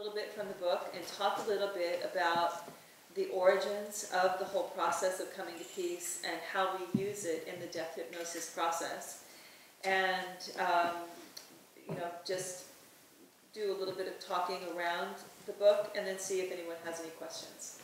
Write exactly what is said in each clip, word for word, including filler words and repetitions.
little bit from the book and talk a little bit about the origins of the whole process of coming to peace and how we use it in the death hypnosis process. And, um, you know, just do a little bit of talking around the book and then see if anyone has any questions.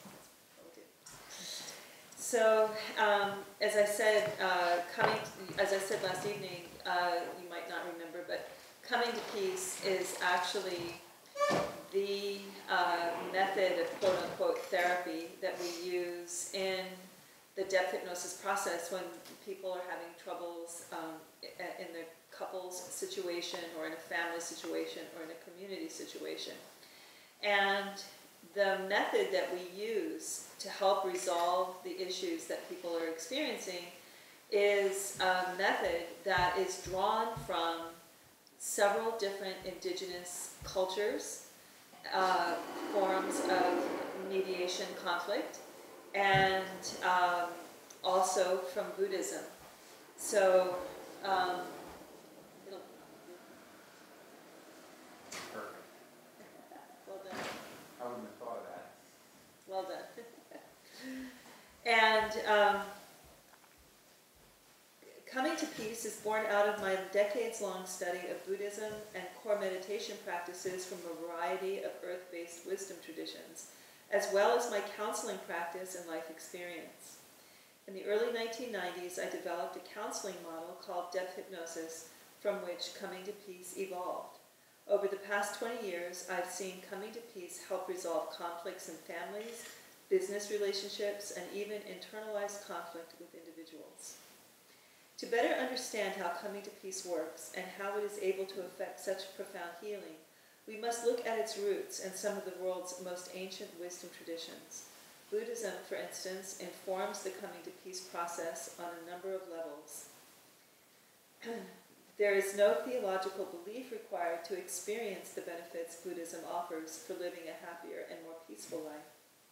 So, um, as I said, uh, coming, to, as I said last evening, uh, you might not remember, but coming to peace is actually the uh, method of quote-unquote therapy that we use in the depth hypnosis process when people are having troubles um, in their couples situation or in a family situation or in a community situation. And the method that we use to help resolve the issues that people are experiencing is a method that is drawn from several different indigenous cultures, uh, forms of mediation conflict, and um, also from Buddhism. So, um, Perfect. Well done. I wouldn't have thought of that. Well done. And um, coming to peace is born out of my decades-long study of Buddhism and core meditation practices from a variety of earth-based wisdom traditions, as well as my counseling practice and life experience. In the early nineteen nineties, I developed a counseling model called depth hypnosis, from which coming to peace evolved. Over the past twenty years, I've seen coming to peace help resolve conflicts in families, business relationships, and even internalized conflict with individuals. To better understand how coming to peace works and how it is able to effect such profound healing, we must look at its roots and some of the world's most ancient wisdom traditions. Buddhism, for instance, informs the coming to peace process on a number of levels. There is no theological belief required to experience the benefits Buddhism offers for living a happier and more peaceful life.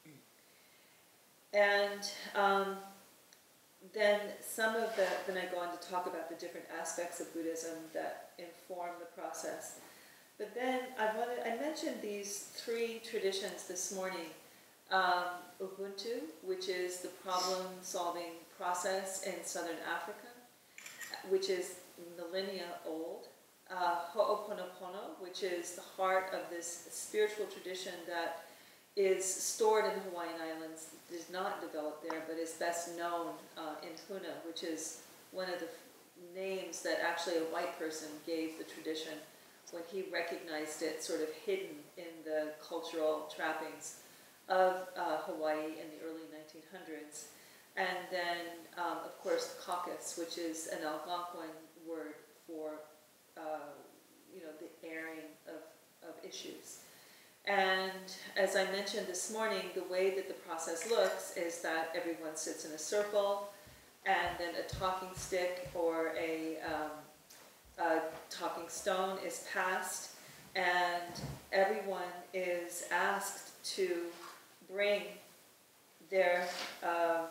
And um, then some of the, then I go on to talk about the different aspects of Buddhism that inform the process. But then I wanted, I mentioned these three traditions this morning. Um, Ubuntu, which is the problem-solving process in Southern Africa, which is millennia old. Uh, Ho'oponopono, which is the heart of this spiritual tradition that is stored in the Hawaiian Islands, is not developed there, but is best known uh, in Huna, which is one of the names that actually a white person gave the tradition when he recognized it sort of hidden in the cultural trappings of uh, Hawaii in the early nineteen hundreds. And then, um, of course, the caucus, which is an Algonquin word for, uh, you know, the airing of, of issues. And as I mentioned this morning, the way that the process looks is that everyone sits in a circle, and then a talking stick or a, um, a talking stone is passed, and everyone is asked to bring their uh,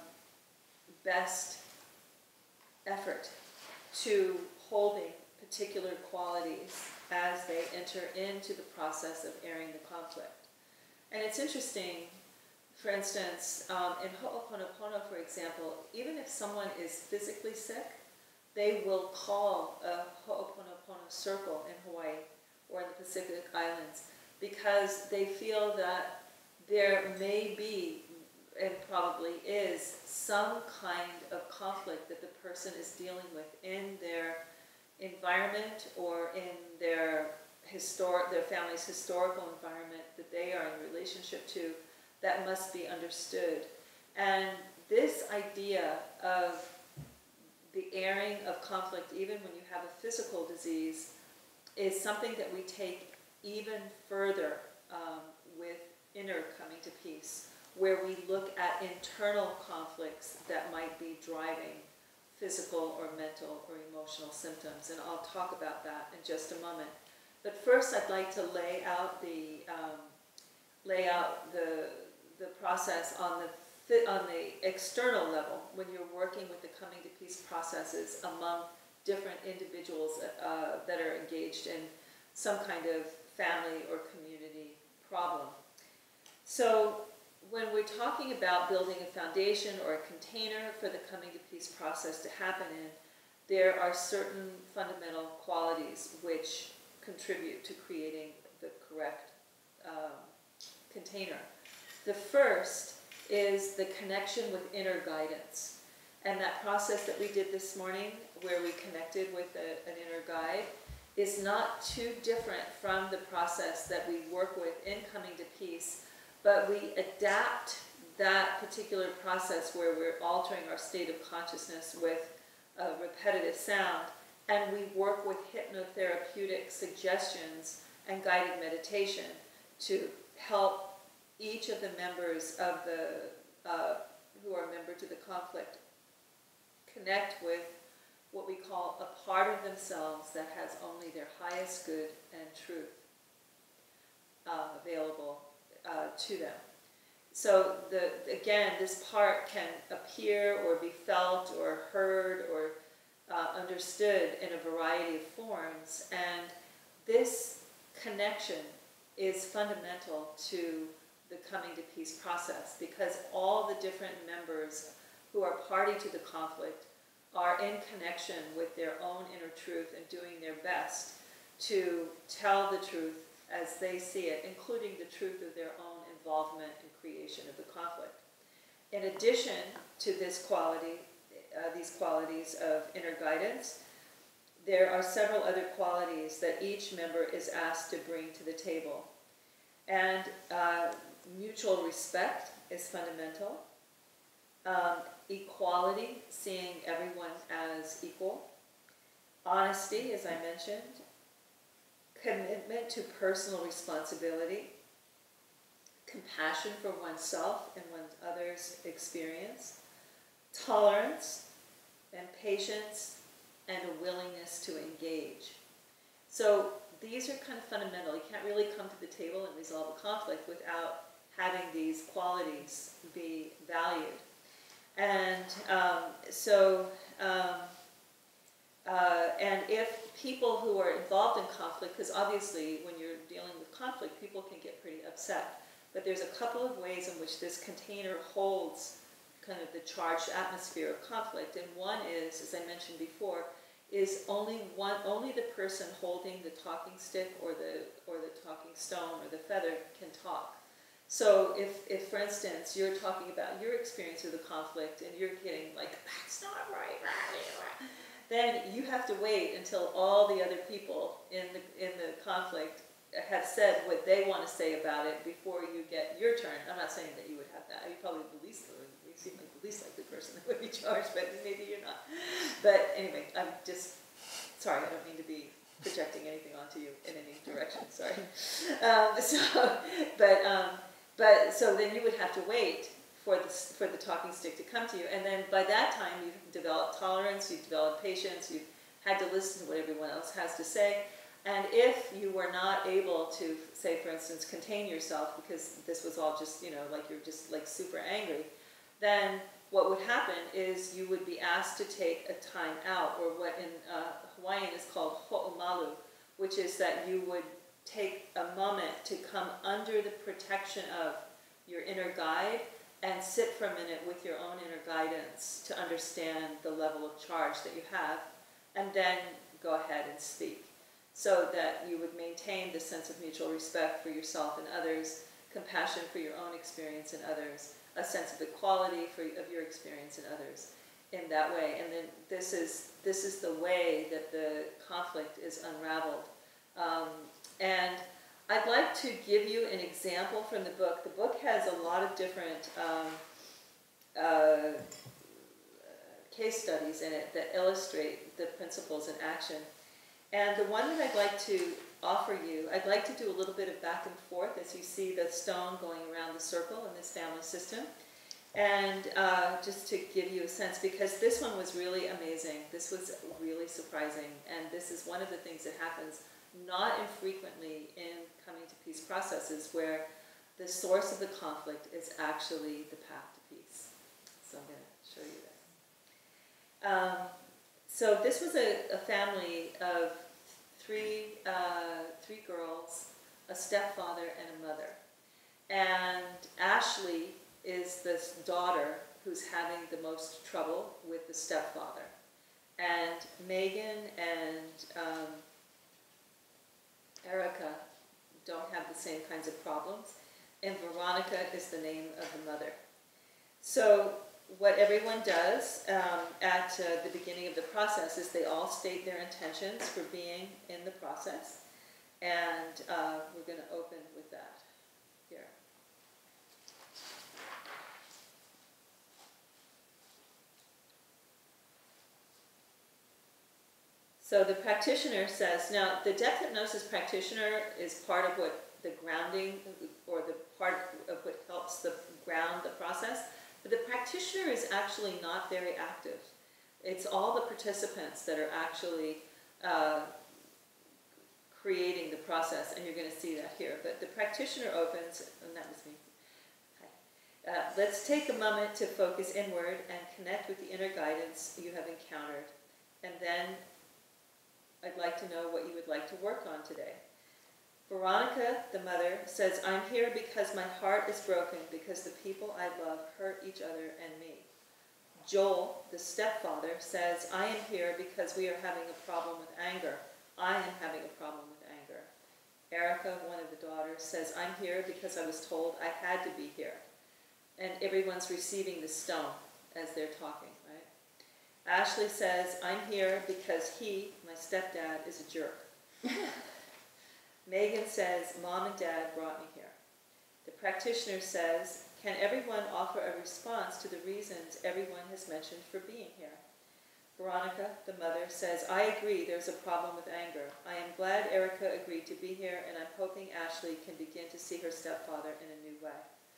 best effort to holding particular qualities as they enter into the process of airing the conflict. And it's interesting, for instance, um, in Ho'oponopono, for example, even if someone is physically sick, they will call a Ho'oponopono circle in Hawaii or in the Pacific Islands because they feel that there may be, and probably is, some kind of conflict that the person is dealing with in their environment or in their historic, their family's historical environment that they are in relationship to that must be understood. And this idea of the airing of conflict, even when you have a physical disease, is something that we take even further um, with inner coming to peace, where we look at internal conflicts that might be driving physical or mental or emotional symptoms. And I'll talk about that in just a moment. But first I'd like to lay out the, um, lay out the, the process on the, on the external level when you're working with the coming to peace processes among different individuals uh, that are engaged in some kind of family or community problem. So when we're talking about building a foundation or a container for the coming to peace process to happen in, there are certain fundamental qualities which contribute to creating the correct um, container. The first is the connection with inner guidance. And that process that we did this morning, where we connected with a, an inner guide, is not too different from the process that we work with in coming to peace, but we adapt that particular process where we're altering our state of consciousness with a repetitive sound, and we work with hypnotherapeutic suggestions and guided meditation to help each of the members of the, uh, who are a member to the conflict, connect with what we call a part of themselves that has only their highest good and truth uh, available uh, to them. So the, again, this part can appear or be felt or heard or uh, understood in a variety of forms, and this connection is fundamental to the coming to peace process, because all the different members who are party to the conflict are in connection with their own inner truth and doing their best to tell the truth as they see it, including the truth of their own involvement in creation of the conflict. In addition to this quality, uh, these qualities of inner guidance, there are several other qualities that each member is asked to bring to the table. And uh, mutual respect is fundamental. Um, equality, seeing everyone as equal. Honesty, as I mentioned. Commitment to personal responsibility. Compassion for oneself and one's other's experience. Tolerance and patience, and a willingness to engage. So these are kind of fundamental. You can't really come to the table and resolve a conflict without having these qualities be valued. And um, so, um, uh, and if people who are involved in conflict, because obviously when you're dealing with conflict, people can get pretty upset. But there's a couple of ways in which this container holds kind of the charged atmosphere of conflict. And one is, as I mentioned before, is only one, only the person holding the talking stick or the or the talking stone or the feather can talk. So if, if, for instance, you're talking about your experience with the conflict and you're getting like, that's not right, then you have to wait until all the other people in the, in the conflict have said what they want to say about it before you get your turn. I'm not saying that you would have that. You probably the least, you seem like the least like the person that would be charged, but maybe you're not. But anyway, I'm just, sorry, I don't mean to be projecting anything onto you in any direction, sorry. Um, so, but, um, But so then you would have to wait for the, for the talking stick to come to you. And then by that time, you've developed tolerance, you've developed patience, you've had to listen to what everyone else has to say. And if you were not able to, say, for instance, contain yourself because this was all just, you know, like you're just like super angry, then what would happen is you would be asked to take a time out, or what in uh, Hawaiian is called ho'omalu, which is that you would take a moment to come under the protection of your inner guide and sit for a minute with your own inner guidance to understand the level of charge that you have, and then go ahead and speak, so that you would maintain the sense of mutual respect for yourself and others, compassion for your own experience and others, a sense of equality for, of your experience and others in that way. And then this is, this is the way that the conflict is unraveled. Um, And I'd like to give you an example from the book. The book has a lot of different um, uh, case studies in it that illustrate the principles in action. And the one that I'd like to offer you, I'd like to do a little bit of back and forth as you see the stone going around the circle in this family system. And uh, just to give you a sense, because this one was really amazing. This was really surprising. And this is one of the things that happens not infrequently in coming to peace processes, where the source of the conflict is actually the path to peace. So I'm going to show you this. Um, so this was a, a family of three, uh, three girls a stepfather, and a mother. And Ashley is this daughter who's having the most trouble with the stepfather. And Megan and um, Erica don't have the same kinds of problems. And Veronica is the name of the mother. So what everyone does um, at uh, the beginning of the process is they all state their intentions for being in the process. And uh, we're going to open with that here. So the practitioner says, now the depth hypnosis practitioner is part of what the grounding, or the part of what helps the ground the process, but the practitioner is actually not very active. It's all the participants that are actually uh, creating the process, and you're going to see that here. But the practitioner opens, and that was me. Hi. Uh, let's take a moment to focus inward and connect with the inner guidance you have encountered, and then I'd like to know what you would like to work on today. Veronica, the mother, says, I'm here because my heart is broken because the people I love hurt each other and me. Joel, the stepfather, says, I am here because we are having a problem with anger. I am having a problem with anger. Erica, one of the daughters, says, I'm here because I was told I had to be here. And everyone's receiving the stone as they're talking, right? Ashley says, I'm here because he, my stepdad, is a jerk. Megan says, Mom and Dad brought me here. The practitioner says, can everyone offer a response to the reasons everyone has mentioned for being here? Veronica, the mother, says, I agree there's a problem with anger. I am glad Erica agreed to be here, and I'm hoping Ashley can begin to see her stepfather in a new way.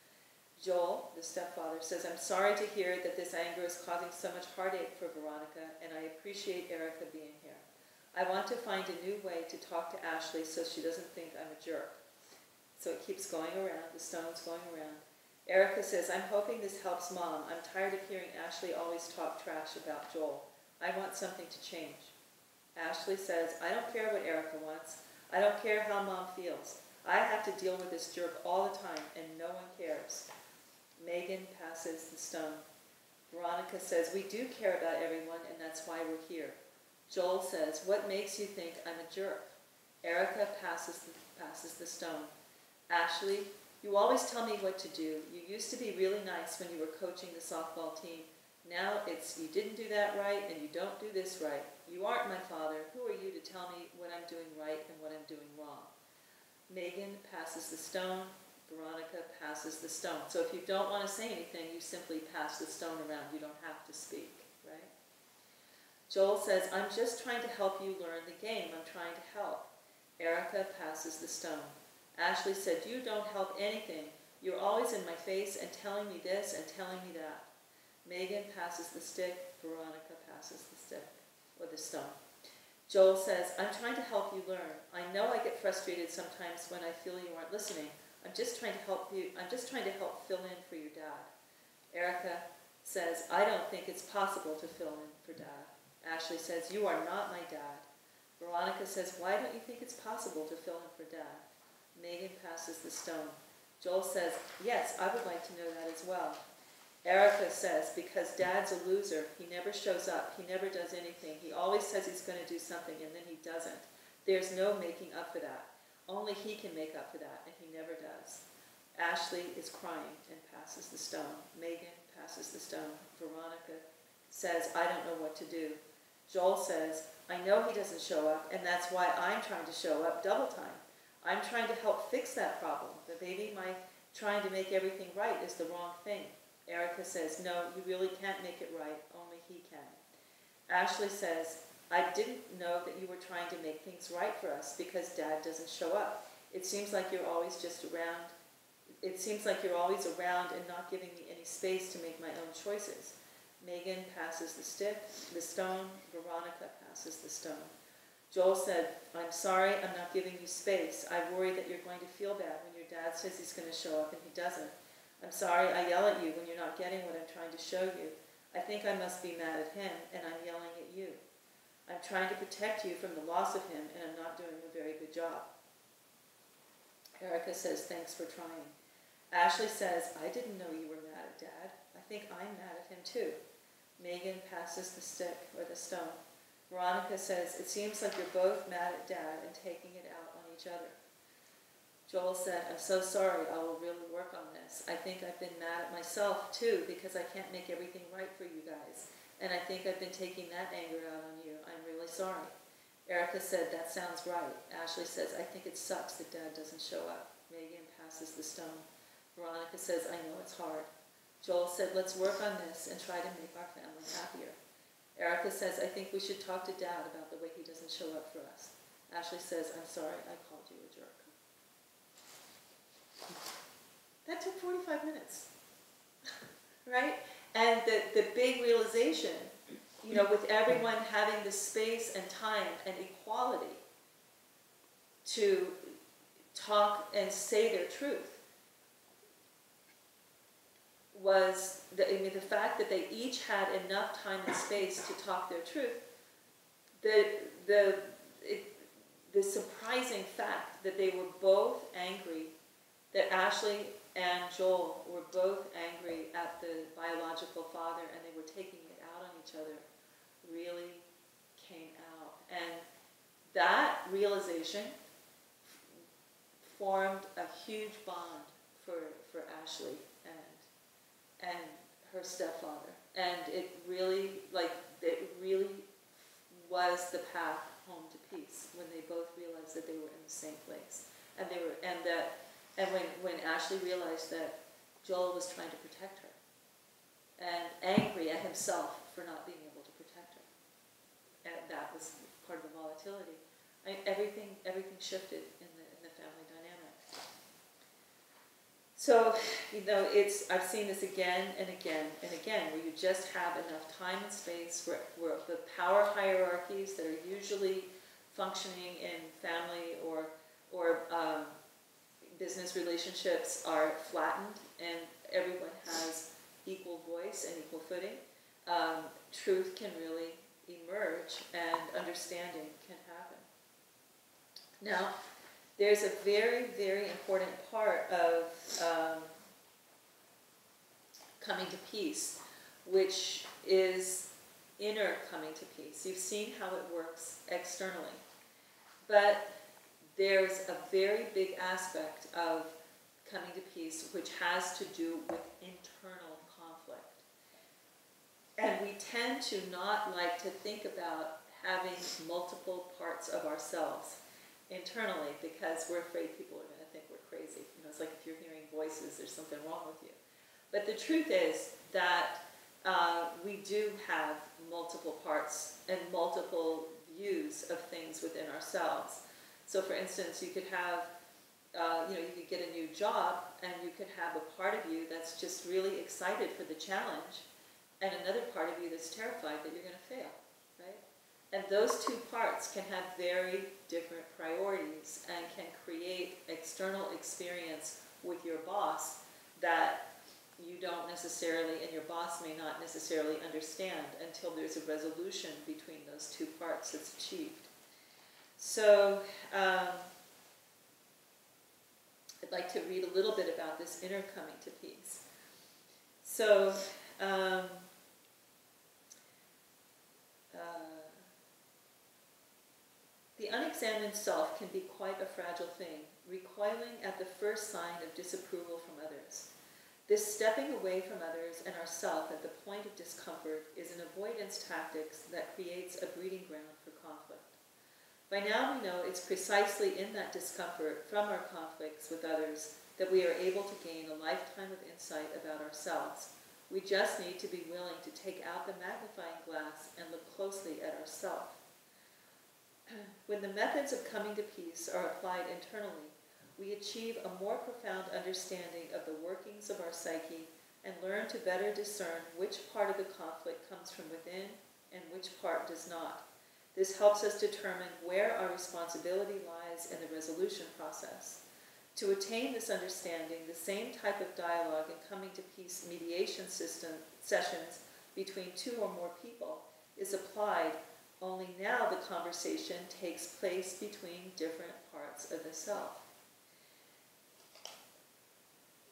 Joel, the stepfather, says, I'm sorry to hear that this anger is causing so much heartache for Veronica, and I appreciate Erica being here. I want to find a new way to talk to Ashley so she doesn't think I'm a jerk. So it keeps going around, the stone's going around. Erica says, I'm hoping this helps Mom. I'm tired of hearing Ashley always talk trash about Joel. I want something to change. Ashley says, I don't care what Erica wants. I don't care how Mom feels. I have to deal with this jerk all the time, and no one cares. Megan passes the stone. Veronica says, we do care about everyone, and that's why we're here. Joel says, what makes you think I'm a jerk? Erica passes the, passes the stone. Ashley, you always tell me what to do. You used to be really nice when you were coaching the softball team. Now it's you didn't do that right and you don't do this right. You aren't my father. Who are you to tell me what I'm doing right and what I'm doing wrong? Megan passes the stone. Veronica passes the stone. So if you don't want to say anything, you simply pass the stone around. You don't have to speak, right? Joel says, I'm just trying to help you learn the game. I'm trying to help. Erica passes the stone. Ashley said, you don't help anything. You're always in my face and telling me this and telling me that. Megan passes the stick. Veronica passes the stick, or the stone. Joel says, I'm trying to help you learn. I know I get frustrated sometimes when I feel you aren't listening. I'm just trying to help you. I'm just trying to help fill in for your dad. Erica says, I don't think it's possible to fill in for Dad. Ashley says, you are not my dad. Veronica says, why don't you think it's possible to fill in for Dad? Megan passes the stone. Joel says, yes, I would like to know that as well. Erica says, because Dad's a loser. He never shows up. He never does anything. He always says he's going to do something, and then he doesn't. There's no making up for that. Only he can make up for that, and he never does. Ashley is crying and passes the stone. Megan passes the stone. Veronica says, I don't know what to do. Joel says, I know he doesn't show up, and that's why I'm trying to show up double time. I'm trying to help fix that problem, but maybe my trying to make everything right is the wrong thing. Erica says, no, you really can't make it right. Only he can. Ashley says, I didn't know that you were trying to make things right for us because Dad doesn't show up. It seems like you're always just around. It seems like you're always around and not giving me any space to make my own choices. Megan passes the stick, the stone. Veronica passes the stone. Joel said, I'm sorry, I'm not giving you space. I worry that you're going to feel bad when your dad says he's going to show up and he doesn't. I'm sorry I yell at you when you're not getting what I'm trying to show you. I think I must be mad at him, and I'm yelling at you. I'm trying to protect you from the loss of him, and I'm not doing a very good job. Erica says, thanks for trying. Ashley says, I didn't know you were mad at Dad. I think I'm mad at him too. Megan passes the stick or the stone. Veronica says, it seems like you're both mad at Dad and taking it out on each other. Joel said, I'm so sorry, I will really work on this. I think I've been mad at myself too because I can't make everything right for you guys. And I think I've been taking that anger out on you. I'm really sorry. Erica said, that sounds right. Ashley says, I think it sucks that Dad doesn't show up. Megan passes the stone. Veronica says, I know it's hard. Joel said, let's work on this and try to make our family happier. Erica says, I think we should talk to Dad about the way he doesn't show up for us. Ashley says, I'm sorry, I called you a jerk. That took forty-five minutes, right? And the, the big realization, you know, with everyone having the space and time and equality to talk and say their truth, was, the, I mean, the fact that they each had enough time and space to talk their truth, the, the, it, the surprising fact that they were both angry, that Ashley and Joel were both angry at the biological father and they were taking it out on each other, really came out. And that realization formed a huge bond for, for Ashley and, and her stepfather. And it really, like, it really was the path home to peace when they both realized that they were in the same place. And they were, and that, and when, when Ashley realized that Joel was trying to protect her, and angry at himself for not being able to protect her, and that was part of the volatility. I, everything, everything shifted in the in the family dynamic. So, you know, it's I've seen this again and again and again, where you just have enough time and space, where, where the power hierarchies that are usually functioning in family or or um, business relationships are flattened, and everyone has equal voice and equal footing. Um, truth can really emerge, and understanding can happen. Now, there's a very, very important part of um, coming to peace, which is inner coming to peace. You've seen how it works externally, but there's a very big aspect of coming to peace which has to do with internal conflict. And we tend to not like to think about having multiple parts of ourselves internally because we're afraid people are going to think we're crazy. You know, it's like if you're hearing voices, there's something wrong with you. But the truth is that uh, we do have multiple parts and multiple views of things within ourselves. So for instance, you could have, uh, you know, you could get a new job and you could have a part of you that's just really excited for the challenge and another part of you that's terrified that you're going to fail, right? And those two parts can have very different priorities and can create external experience with your boss that you don't necessarily, and your boss may not necessarily understand until there's a resolution between those two parts that's achieved. So um, I'd like to read a little bit about this inner coming to peace. So um, uh, the unexamined self can be quite a fragile thing, recoiling at the first sign of disapproval from others. This stepping away from others and ourself at the point of discomfort is an avoidance tactic that creates a breeding ground for conflict. By now we know it's precisely in that discomfort from our conflicts with others that we are able to gain a lifetime of insight about ourselves. We just need to be willing to take out the magnifying glass and look closely at ourselves. When the methods of coming to peace are applied internally, we achieve a more profound understanding of the workings of our psyche and learn to better discern which part of the conflict comes from within and which part does not. This helps us determine where our responsibility lies in the resolution process. To attain this understanding, the same type of dialogue and coming to peace mediation system sessions between two or more people is applied, only now the conversation takes place between different parts of the self.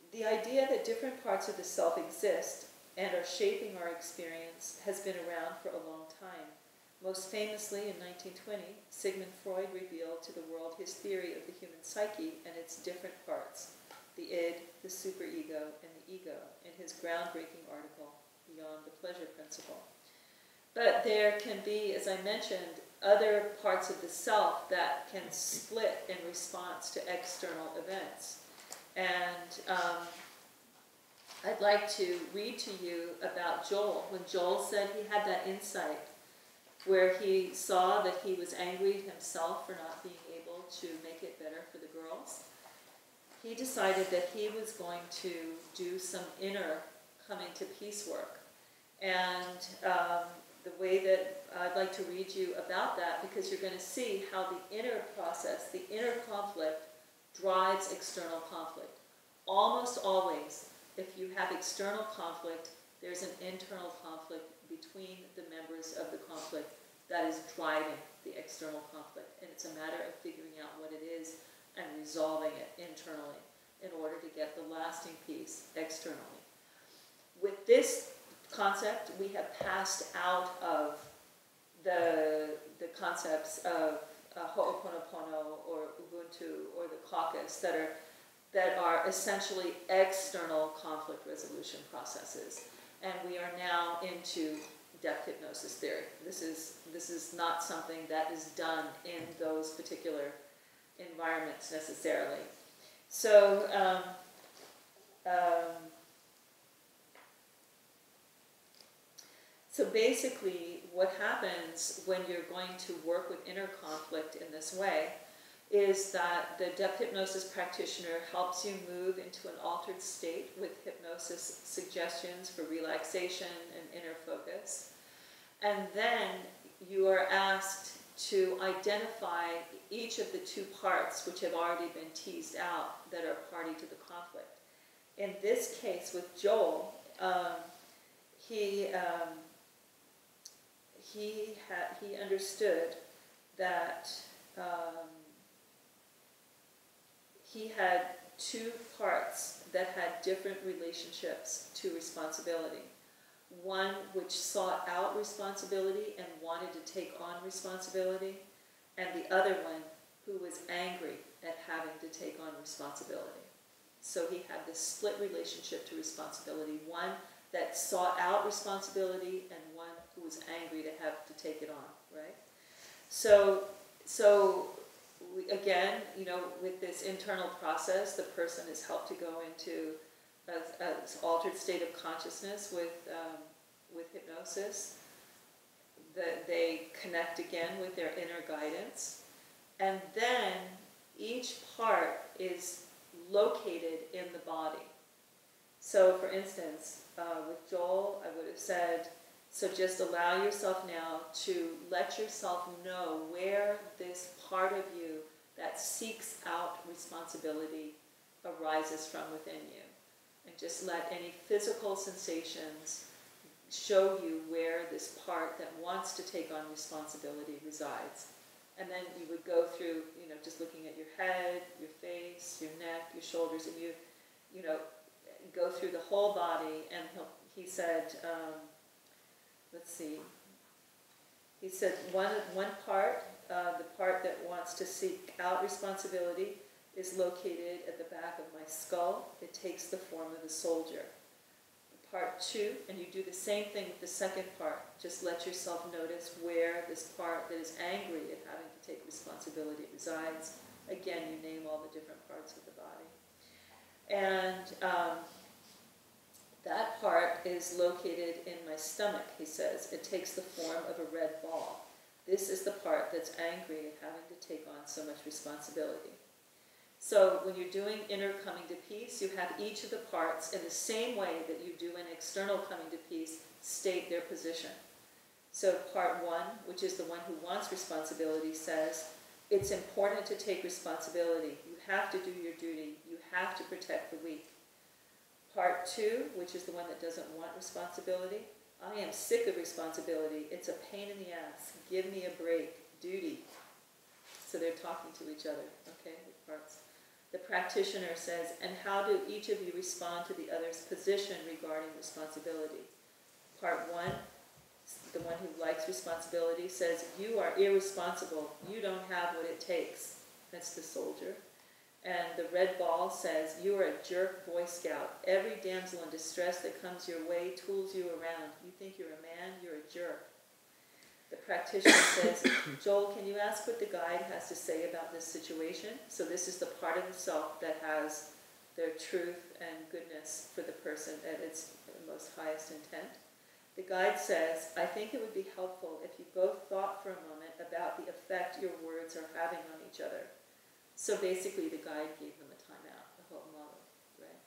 the idea that different parts of the self exist and are shaping our experience has been around for a long time. Most famously, in nineteen twenty, Sigmund Freud revealed to the world his theory of the human psyche and its different parts, the id, the superego, and the ego, in his groundbreaking article, Beyond the Pleasure Principle. But there can be, as I mentioned, other parts of the self that can split in response to external events. And um, I'd like to read to you about Joel. When Joel said he had that insight where he saw that he was angry at himself for not being able to make it better for the girls, he decided that he was going to do some inner coming to peace work. And um, the way that I'd like to read you about that, because you're going to see how the inner process, the inner conflict, drives external conflict. Almost always, if you have external conflict, there's an internal conflict between the members of the conflict that is driving the external conflict. And it's a matter of figuring out what it is and resolving it internally in order to get the lasting peace externally. With this concept, we have passed out of the, the concepts of uh, Ho'oponopono or Ubuntu or the caucus that are, that are essentially external conflict resolution processes. And we are now into depth hypnosis theory. This is, this is not something that is done in those particular environments necessarily. So, um, um, so basically what happens when you're going to work with inner conflict in this way is that the depth hypnosis practitioner helps you move into an altered state with hypnosis suggestions for relaxation and inner focus. And then you are asked to identify each of the two parts which have already been teased out that are party to the conflict. In this case with Joel, um, he, um, he, ha he understood that um, he had two parts that had different relationships to responsibility. One which sought out responsibility and wanted to take on responsibility, and the other one who was angry at having to take on responsibility. So he had this split relationship to responsibility, one that sought out responsibility and one who was angry to have to take it on, right? So, so we, again, you know, with this internal process, the person is helped to go into an altered state of consciousness with, um, with hypnosis. That they connect again with their inner guidance. And then each part is located in the body. So for instance, uh, with Joel, I would have said, so just allow yourself now to let yourself know where this part of you that seeks out responsibility arises from within you. And just let any physical sensations show you where this part that wants to take on responsibility resides. And then you would go through, you know, just looking at your head, your face, your neck, your shoulders, and you, you know, go through the whole body. And he'll, he said, um, let's see, he said one, one part, uh, the part that wants to seek out responsibility is located at the back of my skull. It takes the form of a soldier. Part two, and you do the same thing with the second part. Just let yourself notice where this part that is angry at having to take responsibility resides. Again, you name all the different parts of the body. And um, that part is located in my stomach, he says. It takes the form of a red ball. This is the part that's angry at having to take on so much responsibility. So when you're doing inner coming to peace, you have each of the parts in the same way that you do in external coming to peace, state their position. So part one, which is the one who wants responsibility, says, it's important to take responsibility. You have to do your duty. You have to protect the weak. Part two, which is the one that doesn't want responsibility, I am sick of responsibility. It's a pain in the ass. Give me a break. Duty. So they're talking to each other, okay, the parts. The practitioner says, and how do each of you respond to the other's position regarding responsibility? Part one, the one who likes responsibility says, you are irresponsible. You don't have what it takes. That's the soldier. And the red ball says, you are a jerk Boy Scout. Every damsel in distress that comes your way tools you around. You think you're a man, you're a jerk. The practitioner says, Joel, can you ask what the guide has to say about this situation? So this is the part of the self that has their truth and goodness for the person at its most highest intent. The guide says, I think it would be helpful if you both thought for a moment about the effect your words are having on each other. So basically the guide gave them a timeout, the whole model, right?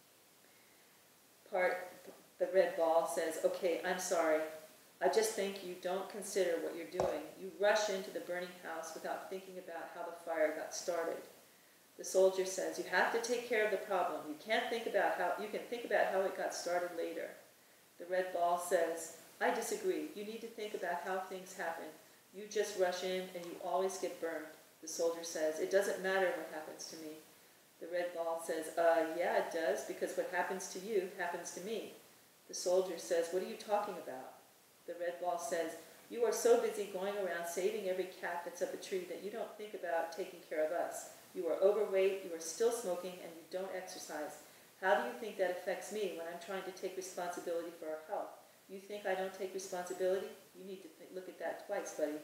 Part, the red ball says, okay, I'm sorry. I just think you don't consider what you're doing. You rush into the burning house without thinking about how the fire got started. The soldier says, you have to take care of the problem. You can't think about how, you can think about how it got started later. The red ball says, I disagree. You need to think about how things happen. You just rush in and you always get burned. The soldier says, it doesn't matter what happens to me. The red ball says, uh, yeah, it does, because what happens to you happens to me. The soldier says, what are you talking about? The red ball says, you are so busy going around saving every cat that's up a tree that you don't think about taking care of us. You are overweight, you are still smoking, and you don't exercise. How do you think that affects me when I'm trying to take responsibility for our health? You think I don't take responsibility? You need to th- look at that twice, buddy.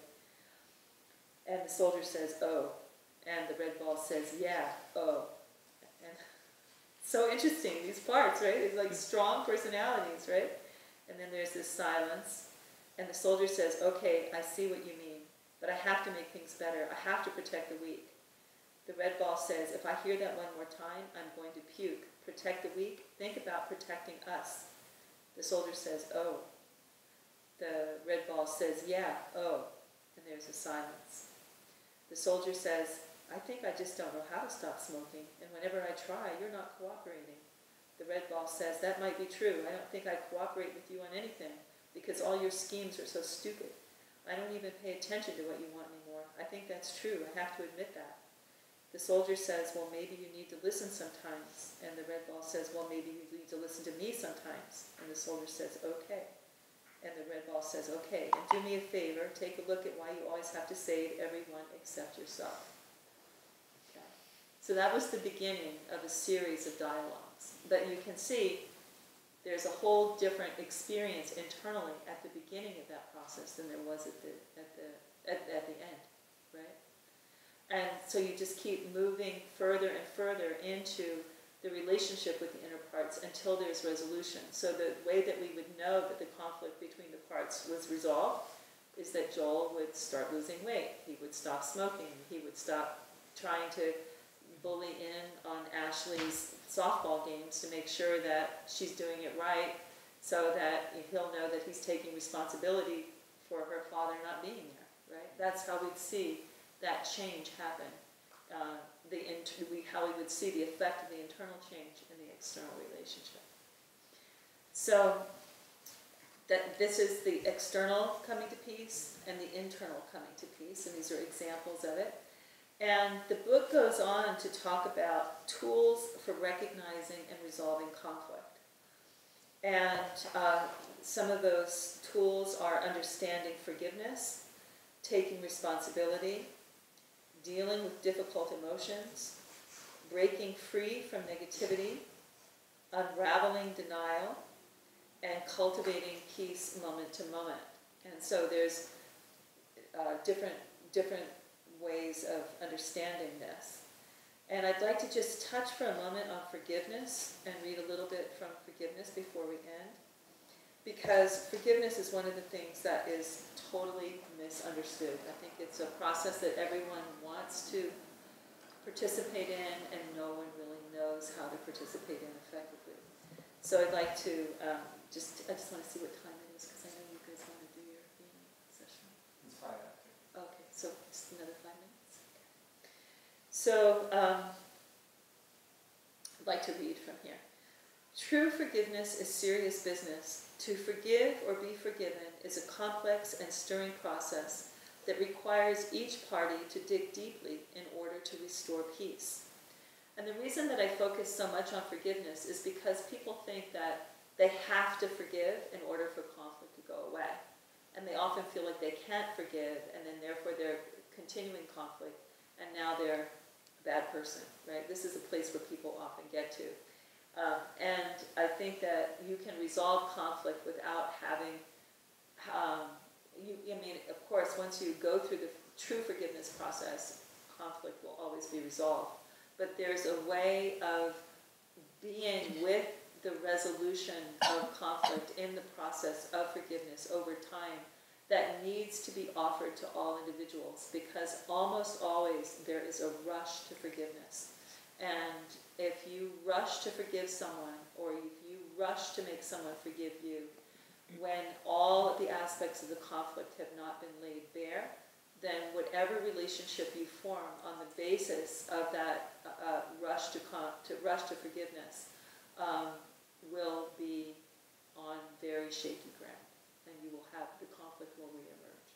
And the soldier says, oh. And the red ball says, yeah, oh. And so interesting, these parts, right? It's like strong personalities, right? And then there's this silence. And the soldier says, okay, I see what you mean, but I have to make things better. I have to protect the weak. The red ball says, if I hear that one more time, I'm going to puke. Protect the weak? Think about protecting us. The soldier says, oh. The red ball says, yeah, oh. And there's a silence. The soldier says, I think I just don't know how to stop smoking, and whenever I try, you're not cooperating. The red ball says, that might be true. I don't think I cooperate with you on anything, because all your schemes are so stupid. I don't even pay attention to what you want anymore. I think that's true. I have to admit that. The soldier says, well, maybe you need to listen sometimes. And the red ball says, well, maybe you need to listen to me sometimes. And the soldier says, okay. And the red ball says, okay, and do me a favor, take a look at why you always have to save everyone except yourself. Okay. So that was the beginning of a series of dialogues. But you can see there's a whole different experience internally at the beginning of that process than there was at the, at the, at, at the end, right? And so you just keep moving further and further into the relationship with the inner parts until there's resolution. So the way that we would know that the conflict between the parts was resolved is that Joel would start losing weight. He would stop smoking. He would stop trying to bully in on Ashley's softball games to make sure that she's doing it right, so that he'll know that he's taking responsibility for her father not being there, right? That's how we'd see that change happen. Uh, the inter- we, how we would see the effect of the internal change in the external relationship. So that this is the external coming to peace and the internal coming to peace, and these are examples of it. And the book goes on to talk about tools for recognizing and resolving conflict. And uh, some of those tools are understanding forgiveness, taking responsibility, dealing with difficult emotions, breaking free from negativity, unraveling denial, and cultivating peace moment to moment. And so there's uh, different, different ways of understanding this. And I'd like to just touch for a moment on forgiveness and read a little bit from forgiveness before we end. Because forgiveness is one of the things that is totally misunderstood. I think it's a process that everyone wants to participate in, and no one really knows how to participate in effectively. So I'd like to um, just, I just want to see what time it is, because I know you guys want to do your healing session. It's five after. Okay, so just another five minutes. Okay. So um, I'd like to read from here. True forgiveness is serious business. To forgive or be forgiven is a complex and stirring process that requires each party to dig deeply in order to restore peace. And the reason that I focus so much on forgiveness is because people think that they have to forgive in order for conflict to go away. And they often feel like they can't forgive, and then therefore they're continuing conflict, and now they're a bad person, right? This is a place where people often get to. Um, and I think that you can resolve conflict without having, um, you, I mean, of course, once you go through the true forgiveness process, conflict will always be resolved. But there's a way of being with the resolution of conflict in the process of forgiveness over time that needs to be offered to all individuals, because almost always there is a rush to forgiveness. And if you rush to forgive someone, or if you rush to make someone forgive you, when all the aspects of the conflict have not been laid bare, then whatever relationship you form on the basis of that uh, rush to, con to rush to forgiveness um, will be on very shaky ground, and you will have, the conflict will reemerge.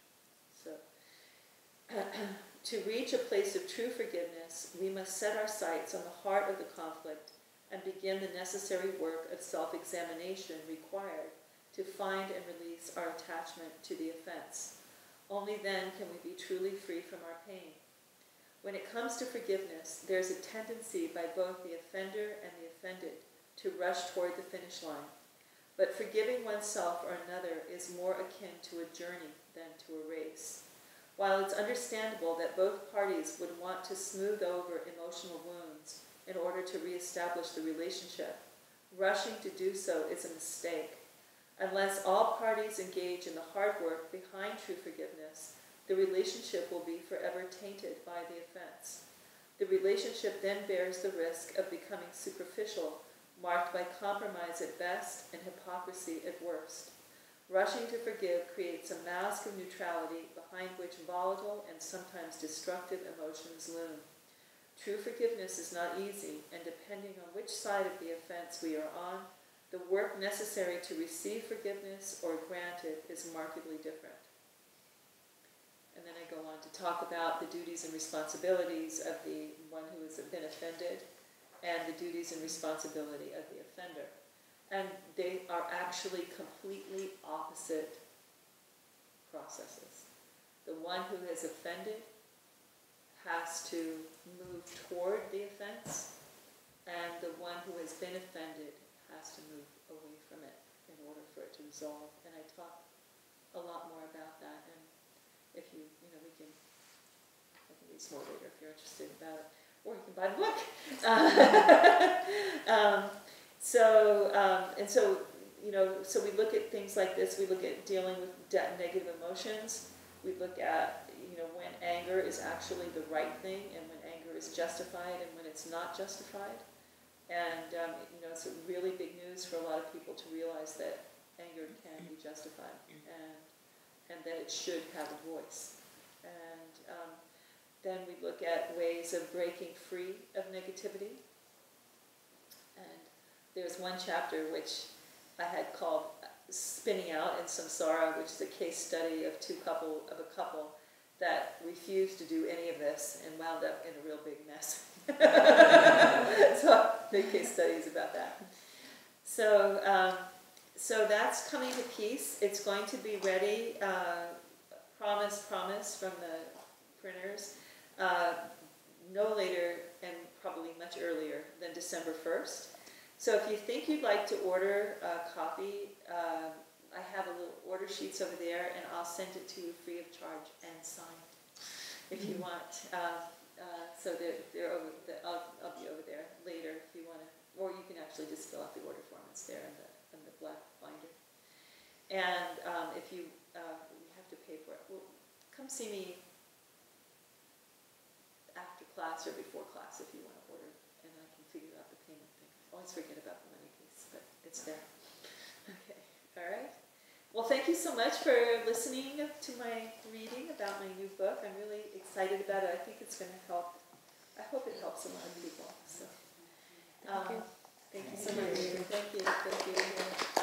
So, to reach a place of true forgiveness, we must set our sights on the heart of the conflict and begin the necessary work of self-examination required to find and release our attachment to the offense. Only then can we be truly free from our pain. When it comes to forgiveness, there's a tendency by both the offender and the offended to rush toward the finish line. But forgiving oneself or another is more akin to a journey than to a race. While it's understandable that both parties would want to smooth over emotional wounds in order to reestablish the relationship, rushing to do so is a mistake. Unless all parties engage in the hard work behind true forgiveness, the relationship will be forever tainted by the offense. The relationship then bears the risk of becoming superficial, marked by compromise at best and hypocrisy at worst. Rushing to forgive creates a mask of neutrality behind which volatile and sometimes destructive emotions loom. True forgiveness is not easy, and depending on which side of the offense we are on, the work necessary to receive forgiveness or grant it is markedly different. And then I go on to talk about the duties and responsibilities of the one who has been offended and the duties and responsibility of the offender. And they are actually completely opposite processes. The one who has offended has to move toward the offense, and the one who has been offended has to move away from it in order for it to resolve. And I talk a lot more about that, and if you, you know, we can, I can read some more later if you're interested about it, or you can buy the book. Uh, um, so, um, and so, you know, so we look at things like this. We look at dealing with negative emotions. We look at, you know, when anger is actually the right thing, and when anger is justified, and when it's not justified. And, um, you know, it's really big news for a lot of people to realize that anger can be justified, and, and that it should have a voice. And um, then we look at ways of breaking free of negativity. And there's one chapter which I had called Spinning Out in Samsara, which is a case study of two couple, of a couple that refused to do any of this and wound up in a real big mess. So the case study is about that. So, um, so that's coming to peace. It's going to be ready, uh, promise, promise from the printers, uh, no later and probably much earlier than December first. So if you think you'd like to order a copy, uh, I have a little order sheets over there, and I'll send it to you free of charge and signed if you want. Uh, uh, so they're, they're over the, I'll, I'll be over there later if you want to, or you can actually just fill out the order form. It's there in the, in the black binder. And um, if you, uh, you have to pay for it, well, come see me after class or before class if you want to order, and I can figure out the payment thing. I always forget about the money piece, but it's there. Okay, all right. Well, thank you so much for listening to my reading about my new book. I'm really excited about it. I think it's going to help. I hope it helps a lot of people. So, um, thank you so much. Thank you. Thank you.